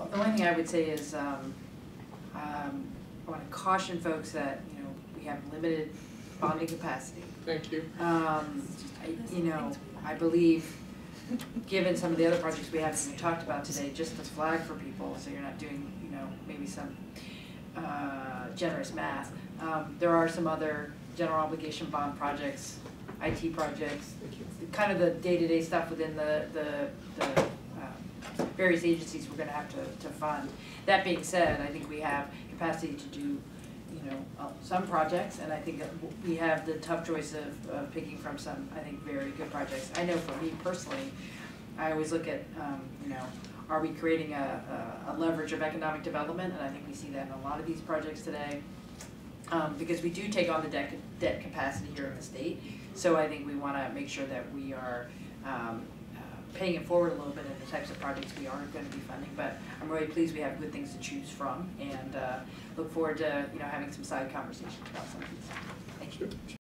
Well, the only thing I would say is I want to caution folks that we have limited bonding capacity. Thank you. I believe, given some of the other projects we haven't talked about today, just to flag for people, so you're not doing maybe some generous math. There are some other general obligation bond projects, IT projects, kind of the day-to-day stuff within the various agencies we're going to have to fund. That being said, I think we have capacity to do some projects, and I think that we have the tough choice of picking from some, I think, very good projects. I know for me personally, I always look at, are we creating a leverage of economic development, and I think we see that in a lot of these projects today, because we do take on the debt capacity here in the state, so I think we want to make sure that we are paying it forward a little bit in the types of projects we are going to be funding. But I'm really pleased we have good things to choose from, and look forward to having some side conversations about some of these. Thank you.